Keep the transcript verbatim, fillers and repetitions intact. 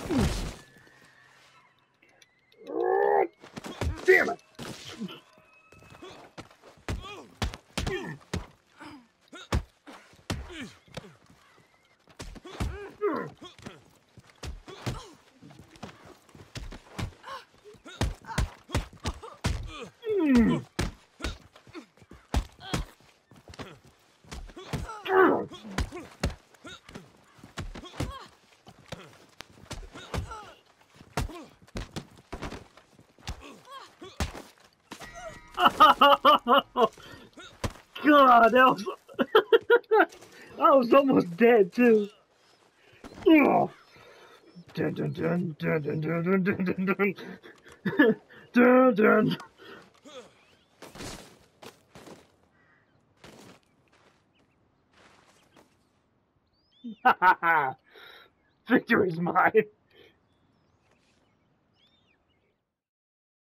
Oh, damn it! Mm. God, that was I was almost dead too. Oh. Dun dun dun dun dun dun dun dun dun dun dun dun. Ha ha ha! Victory's mine.